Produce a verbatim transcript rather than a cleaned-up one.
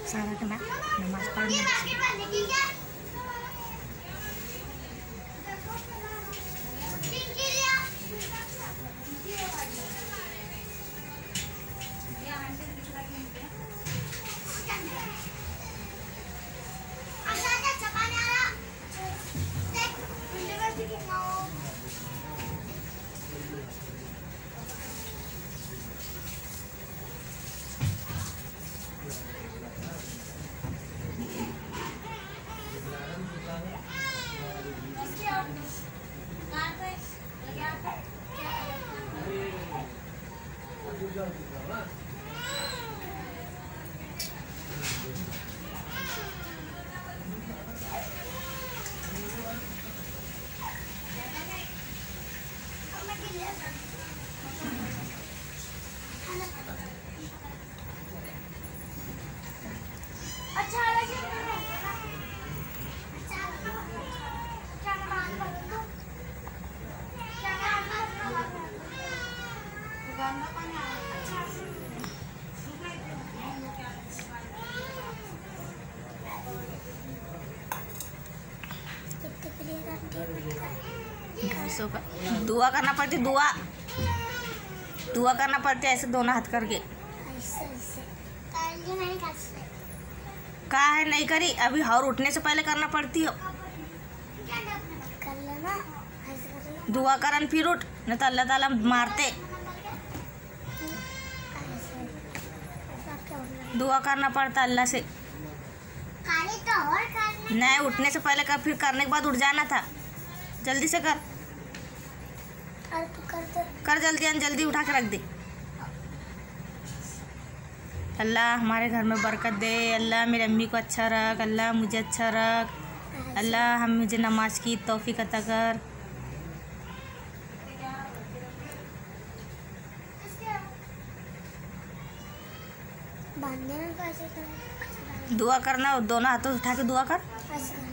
सारा कना नमाज पढ़ने दुआ करना पड़ती, दुआ दुआ करना पड़ती है ऐसे दोनों हाथ करके। कहा है नहीं करी अभी, और उठने से पहले करना पड़ती हो। दुआ करन फिर उठ, नहीं तो अल्लाह ताला मारते। दुआ करना पड़ता अल्लाह से। नहीं उठने से पहले कर, फिर करने के बाद उठ जाना था। जल्दी से कर कर जल्दी जल्दी उठा के रख दे। अल्लाह हमारे घर में बरकत दे, अल्लाह मेरी अम्मी को अच्छा रख, अल्लाह मुझे अच्छा रख, अल्लाह हम मुझे नमाज की तौफीक अता कर। दुआ करना, दोनों हाथों उठा के दुआ कर।